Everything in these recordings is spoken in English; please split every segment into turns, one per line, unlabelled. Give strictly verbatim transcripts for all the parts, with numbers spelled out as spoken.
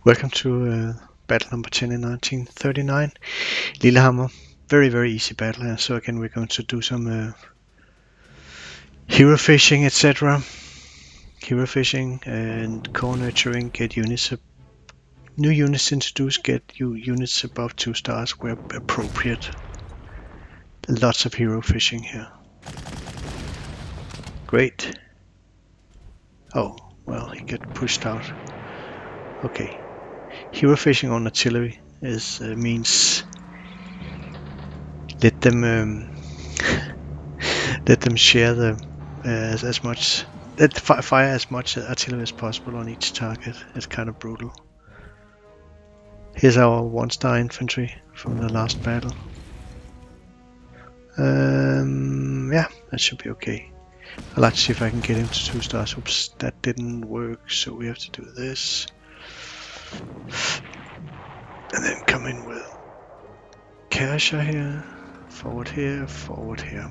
Welcome to uh, battle number ten in nineteen thirty-nine. Lillehammer. Very, very easy battle here. So again, we're going to do some uh, hero fishing, et cetera. Hero fishing and core nurturing. Get units, new units introduced. Get you units above two stars where appropriate. Lots of hero fishing here. Great. Oh, well, he got pushed out. Okay. Hero fishing on artillery is uh, means let them um, let them share the uh, as, as much let fi fire as much artillery as possible on each target. It's kind of brutal. Here's our one-star infantry from the last battle. Um, yeah, that should be okay. I'd like to see if I can get him to two stars. Oops, that didn't work, so we have to do this. And then come in with Kasha here, forward here, forward here.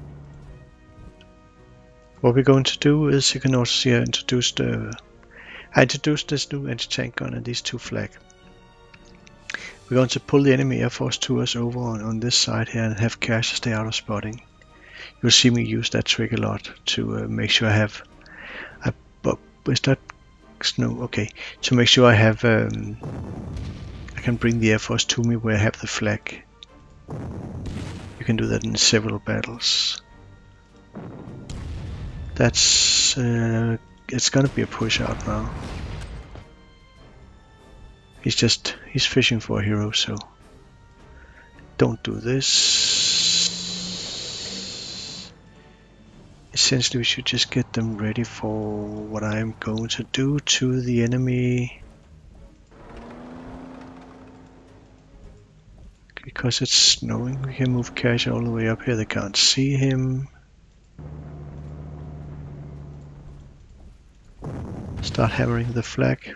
What we're going to do is, you can also see I introduced, uh, I introduced this new anti-tank gun and these two flag. We're going to pull the enemy air force to us over on, on this side here and have Kasha stay out of spotting. You'll see me use that trick a lot to uh, make sure I have, I, but is that snow? Okay, to make sure I have, um, I can bring the air force to me where I have the flag. You can do that in several battles. That's, uh, it's gonna be a push out now. He's just, he's fishing for a hero, so don't do this. Essentially, we should just get them ready for what I'm going to do to the enemy. Because it's snowing, we can move Kasha all the way up here. They can't see him. Start hammering the flag.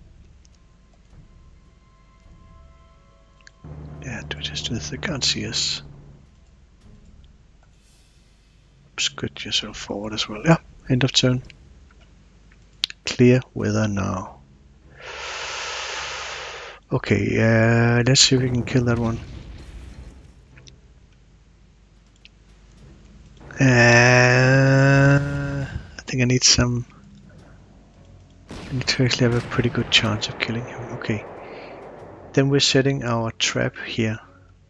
Yeah, do just do this. They can't see us. Scoot yourself forward as well. Yeah, end of turn. Clear weather now. Okay, uh, let's see if we can kill that one. Uh, I think I need some. I need to actually have a pretty good chance of killing him. Okay. Then we're setting our trap here.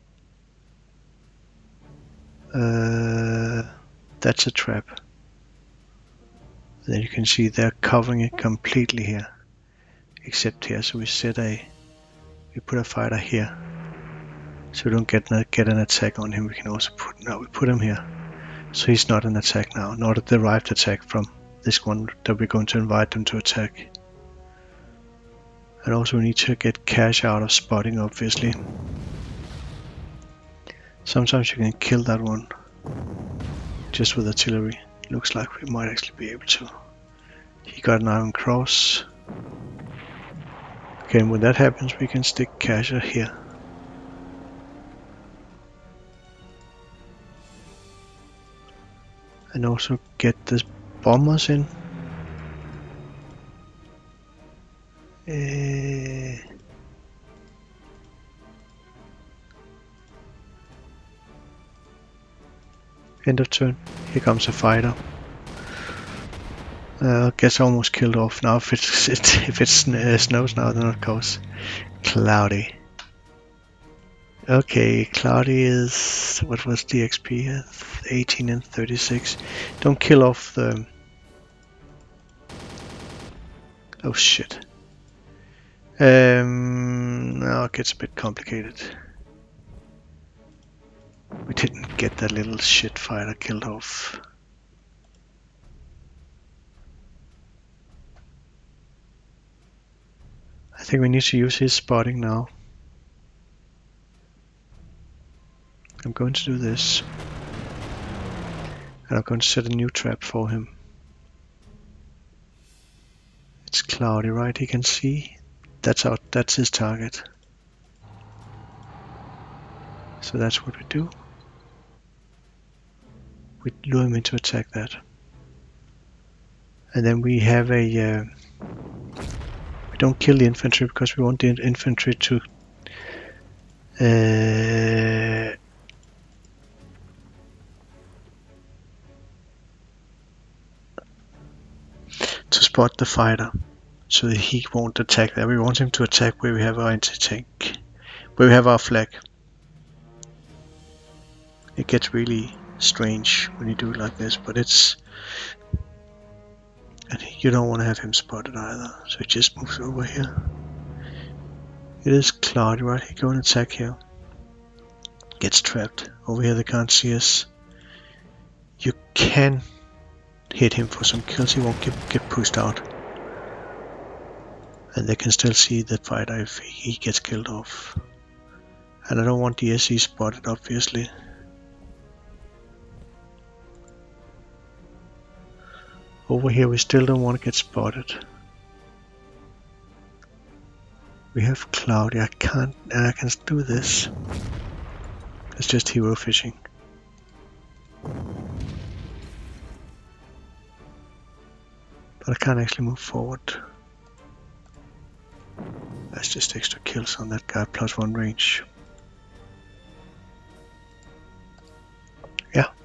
Uh, that's a trap. Then you can see they're covering it completely here, except here. So we set a, we put a fighter here, so we don't get get an attack on him. We can also put no, we put him here, so he's not an attack now, not a derived attack from this one that we're going to invite them to attack. And also we need to get Kasha out of spotting, obviously. Sometimes you can kill that one just with artillery. Looks like we might actually be able to. He got an iron cross. Okay, and when that happens we can stick Kasha here. And also get the bombers in. Uh, end of turn. Here comes a fighter. Uh, gets almost killed off now. If it's it, if it uh, snows now, then of course cloudy. Okay, cloudy is what was the X P here? eighteen and thirty-six. Don't kill off the. Oh shit. Um, now it gets a bit complicated. We didn't get that little shit fighter killed off. I think we need to use his spotting now. I'm going to do this. And I'm going to set a new trap for him. It's cloudy, right? He can see. That's our, that's his target. So that's what we do. We lure him into attack that. And then we have a uh, We don't kill the infantry because we want the infantry to uh, to spot the fighter, so that he won't attack there. We want him to attack where we have our anti-tank, where we have our flag. It gets really strange when you do it like this, but it's... and you don't want to have him spotted either, so he just moves over here. It is cloudy, right? He go and attack here. Gets trapped. Over here they can't see us. You can hit him for some kills, he won't get, get pushed out. And they can still see that fighter if he gets killed off. And I don't want the S E spotted, obviously. Over here we still don't want to get spotted. We have cloudy, I can't, I can do this. It's just hero fishing. But I can't actually move forward. That's just extra kills on that guy, plus one range. Yeah.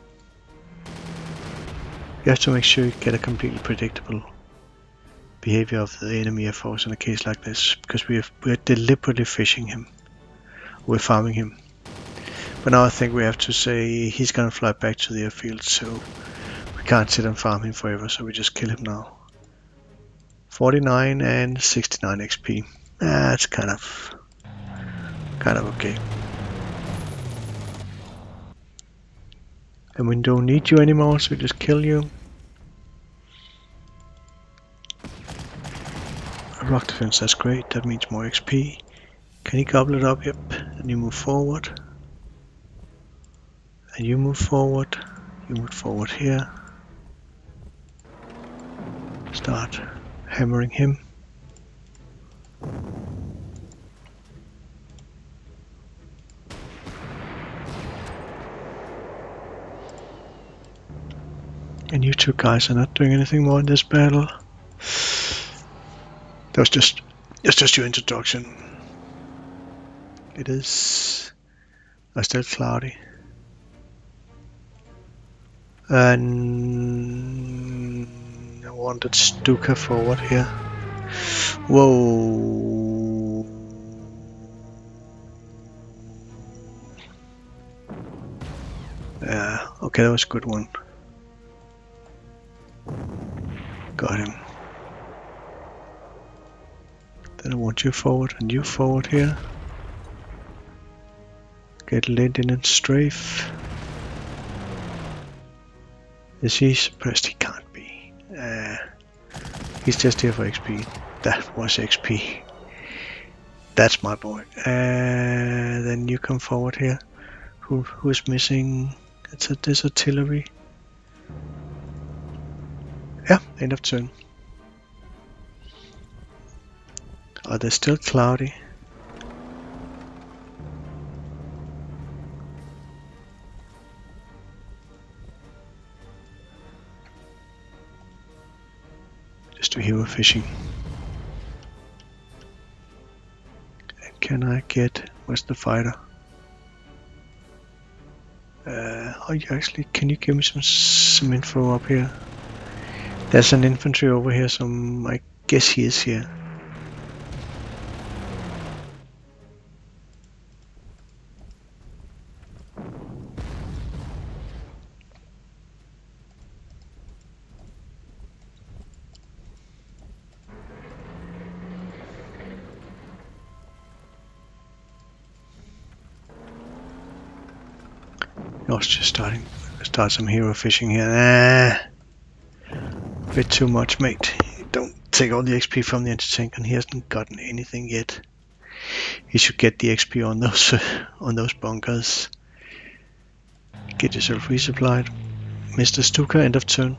You have to make sure you get a completely predictable behavior of the enemy air force in a case like this, because we have, we're deliberately fishing him. We're farming him. But now I think we have to say he's gonna fly back to the airfield, so we can't sit and farm him forever, so we just kill him now. forty-nine and sixty-nine X P. That's kind of kind of okay. And we don't need you anymore, so we just kill you. Rock defense, that's great, that means more X P. Can you gobble it up? Yep. And you move forward. And you move forward. You move forward here. Start hammering him. And you two guys are not doing anything more in this battle. That was just, it's just your introduction. It is uh, still cloudy. And I wanted Stuka forward here. Whoa. Yeah, okay, that was a good one. Got him. Then I want you forward and you forward here. Get Linden and strafe. Is he suppressed? He can't be. Uh, he's just here for X P. That was X P. That's my boy. Uh, then you come forward here. Who who's missing? It's a this artillery. Yeah, end of turn. Oh, they're still cloudy. Just do hero fishing. And can I get, where's the fighter? Uh, oh, you actually, can you give me some some info up here? There's an infantry over here, so I guess he is here. I was just starting start some hero fishing here. Nah. A bit too much, mate. Don't take all the X P from the anti-tank, and he hasn't gotten anything yet. He should get the X P on those uh, on those bunkers. Get yourself resupplied. Mister Stuka, end of turn.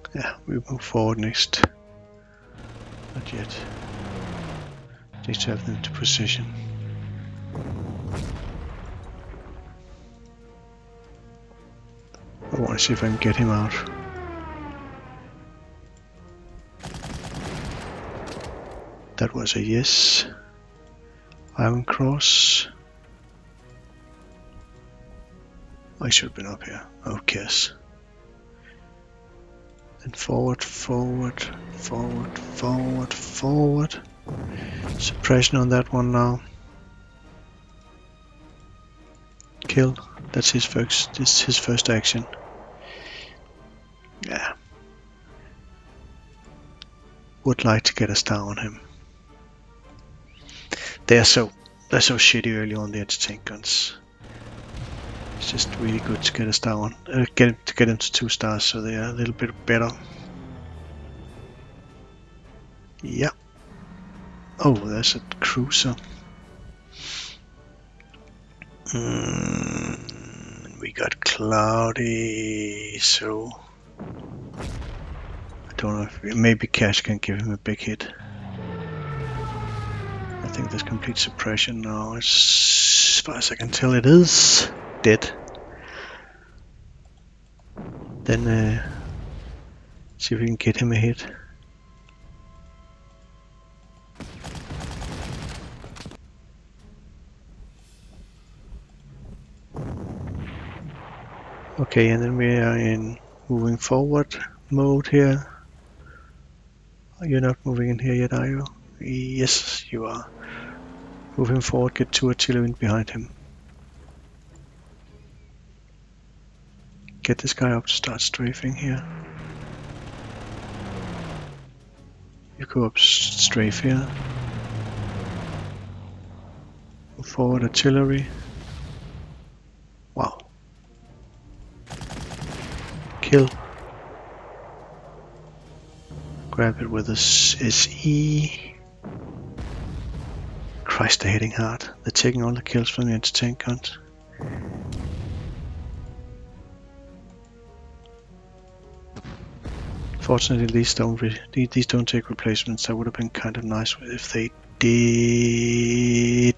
Yeah, we move forward next. Not yet. Need to have them into position. I want to see if I can get him out. That was a yes. Iron Cross. I should have been up here. Oh, yes. Then forward, forward, forward, forward, forward. Suppression on that one now. Kill. That's his first. This is his first action. Yeah. Would like to get a star on him. They're so they're so shitty early on, the anti-tank guns. It's just really good to get a star on. Uh, get to get them to two stars, so they are a little bit better. Yeah. Oh, there's a cruiser. Mm, we got Cloudy, so I don't know if maybe Cash can give him a big hit. I think there's complete suppression now. As far as I can tell, it is dead. Then uh, see if we can get him a hit. Okay, and then we are in moving forward mode here. You're not moving in here yet, are you? Yes, you are. Moving forward, get two artillery in behind him. Get this guy up to start strafing here. You go up strafe here. Move forward artillery. Wow. Kill. Grab it with a S E. Christ, they're hitting hard. They're taking all the kills from the anti-tank guns. Fortunately, these don't re these don't take replacements. That would have been kind of nice if they did.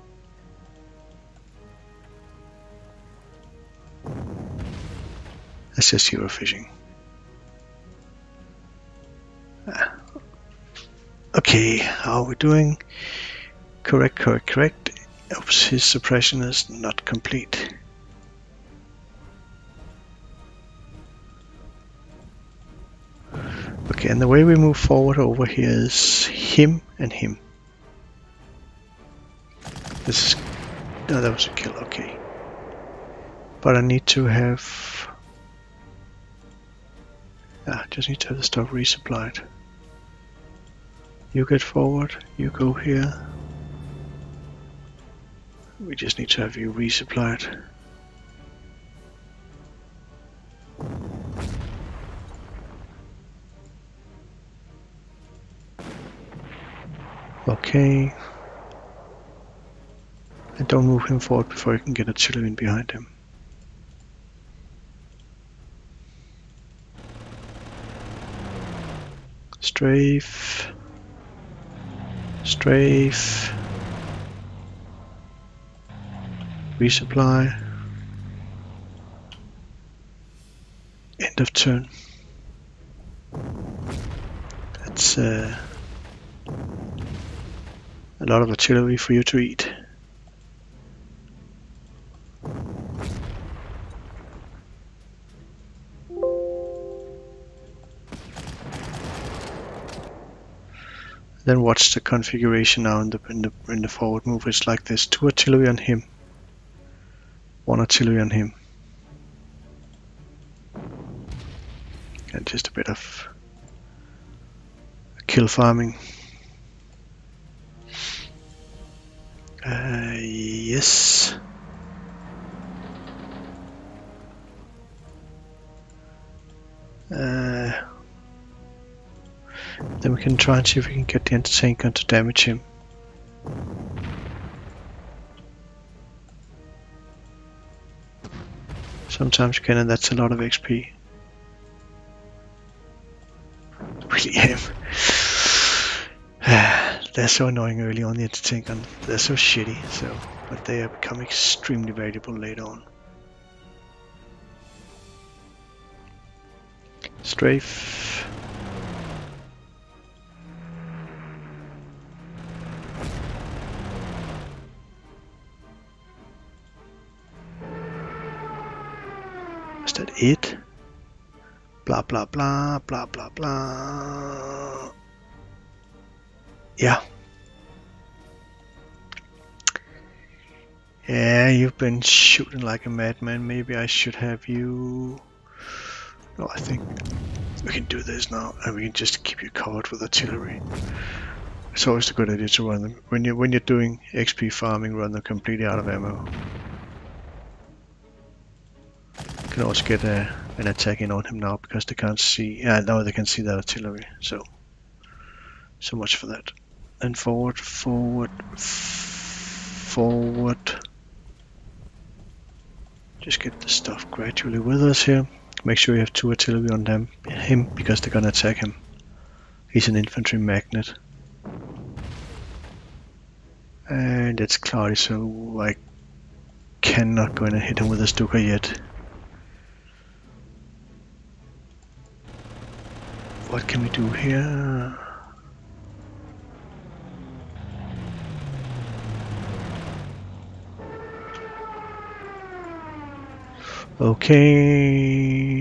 That's just hero fishing. Ah. Okay, how are we doing? Correct, correct, correct. Oops, his suppression is not complete. Okay, and the way we move forward over here is him and him. This is... no, that was a kill, okay. But I need to have... ah, just need to have the stuff resupplied. You get forward, you go here. We just need to have you resupplied. Okay. And don't move him forward before you can get artillery in behind him. Strafe. Strafe. Resupply. End of turn. That's uh, a lot of artillery for you to eat. Then watch the configuration now in the, in the in the forward move. It's like this: two artillery on him, one artillery on him, and just a bit of kill farming. Uh, yes. Uh, then we can try and see if we can get the anti-tank gun to damage him. Sometimes you can, and that's a lot of X P. they're so annoying early on, the anti-tank, and they're so shitty, so, but they have become extremely valuable later on. Strafe. Is that it? Blah blah blah blah blah blah. Yeah. Yeah, you've been shooting like a madman. Maybe I should have you... No, I think we can do this now, and we can just keep you covered with artillery. It's always a good idea to run them. When you're, when you're doing X P farming, run them completely out of ammo. You can also get a, an attack in on him now, because they can't see... Yeah, now they can see that artillery, so... So much for that. And forward, forward, forward. Just get the stuff gradually with us here. Make sure you have two artillery on them, him, because they're gonna attack him. He's an infantry magnet. And it's cloudy, so I cannot go in and hit him with a Stuka yet. What can we do here? Okay,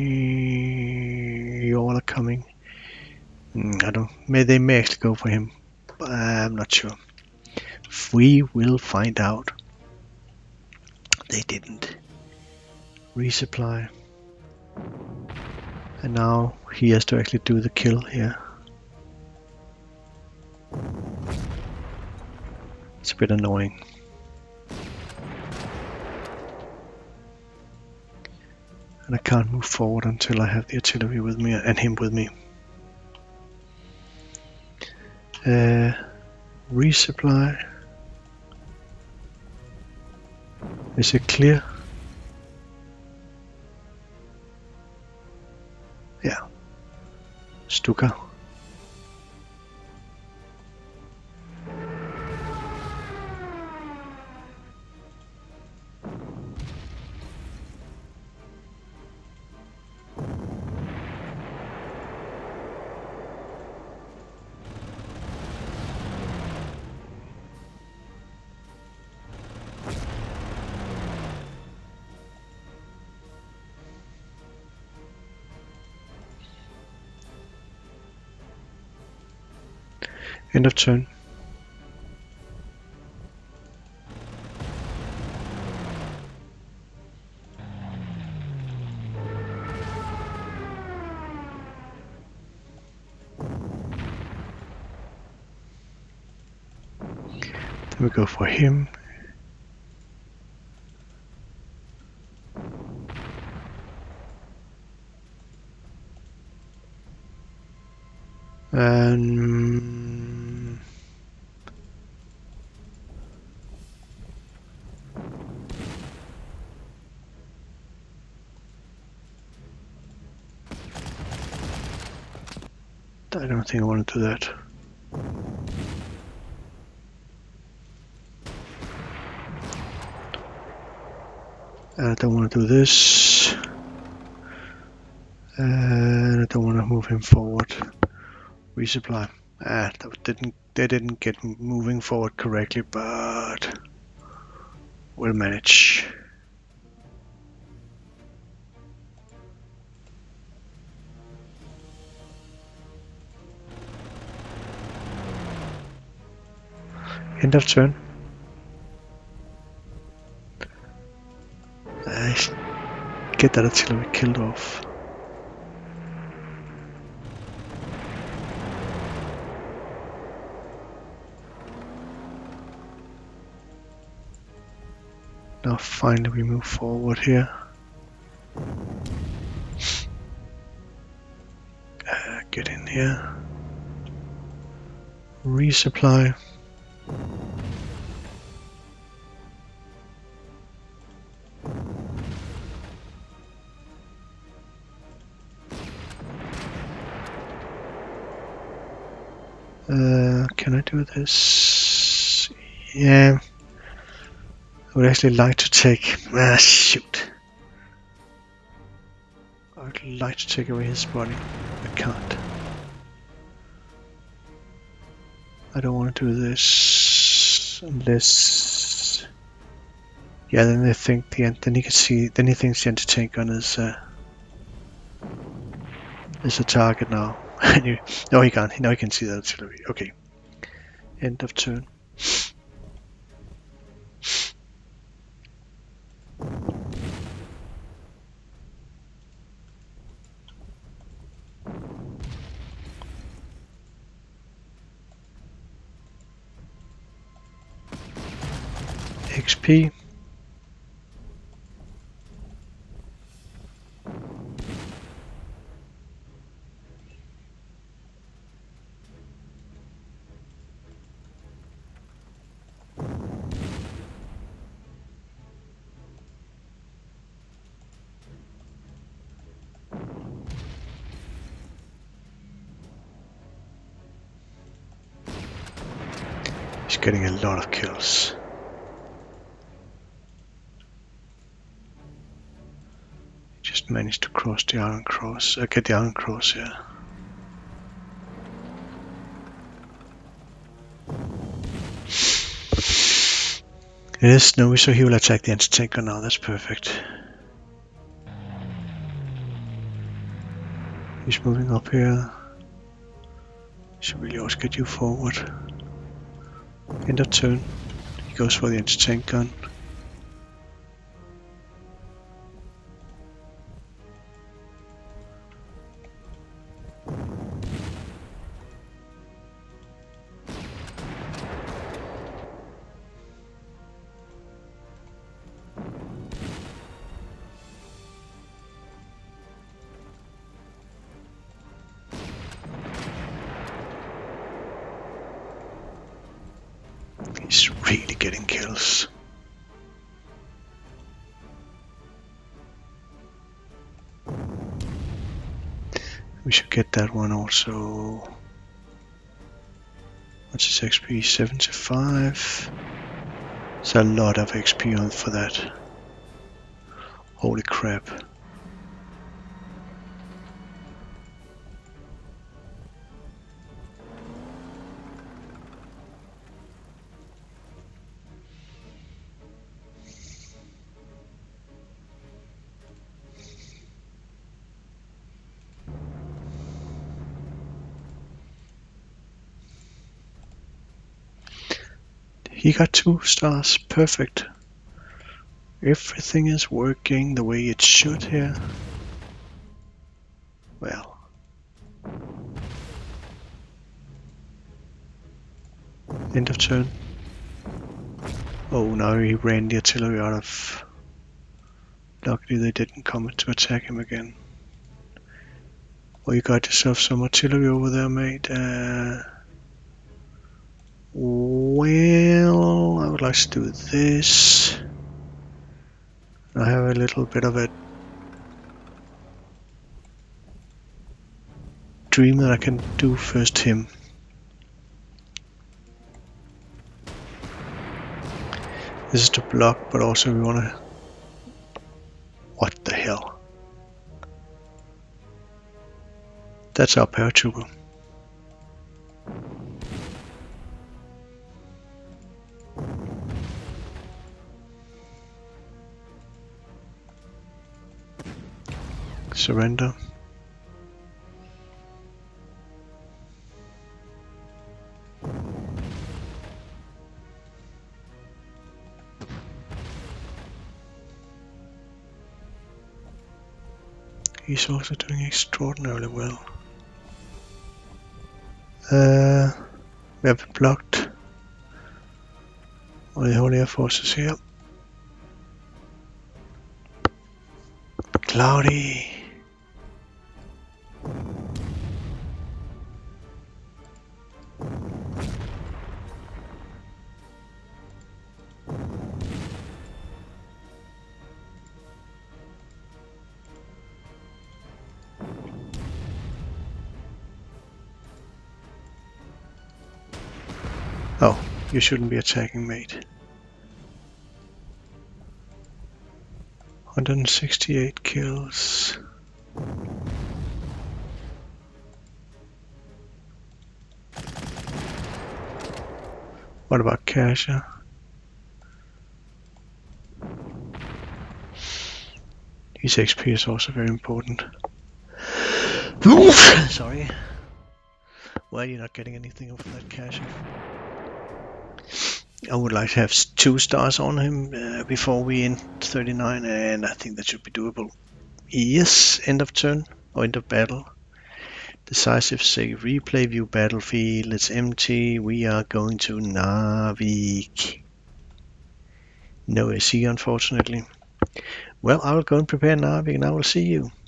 you all are coming. Mm, I don't. May they may actually go for him, but I'm not sure. We will find out. They didn't. Resupply, and now he has to actually do the kill here. It's a bit annoying. And I can't move forward until I have the artillery with me and him with me. Uh, resupply. Is it clear? Yeah. Stuka. End of turn. Then we go for him. And I don't think I want to do that. I don't want to do this. And I don't want to move him forward. Resupply. Ah, that didn't. They didn't get moving forward correctly, but we'll manage. End of turn. I get that artillery killed off. Now finally we move forward here. Uh, get in here. Resupply. Uh, Uh, can I do this? Yeah. I would actually like to take... Ah, shoot. I would like to take away his body. I can't. I don't want to do this unless... Yeah, then they think the end. Then he can see. Then he thinks the anti-tank gun is uh, is a target now. No, he can't. Now he can see the artillery. Okay. End of turn. X P. He's getting a lot of kills. Just managed to cross the Iron Cross. Uh, get the Iron Cross, yeah. It is snowy, so he will attack the anti-tank gun now. That's perfect. He's moving up here. Should really also get you forward. End of turn. He goes for the anti-tank gun. He's really getting kills. We should get that one also. What's his X P? seventy-five. There's a lot of X P on for that. Holy crap. He got two stars, perfect. Everything is working the way it should here. Well. End of turn. Oh, now he ran the artillery out of... Luckily they didn't come to attack him again. Well, you got yourself some artillery over there, mate. Uh, well, I would like to do this. I have a little bit of a dream that I can do first him. This is to block, but also we want to... What the hell? That's our paratrooper. Surrender. He's also doing extraordinarily well. Uh, we have blocked all the Holy Air Forces here. Cloudy. Oh, you shouldn't be attacking, mate. one hundred sixty-eight kills. What about Kasha? His X P is also very important. Sorry. Why are you not getting anything off that Kasha? I would like to have two stars on him uh, before we end thirty-nine, and I think that should be doable. Yes, end of turn or end of battle. Decisive save, replay view battlefield, it's empty, we are going to Narvik. No A C unfortunately. Well, I will go and prepare Narvik and I will see you.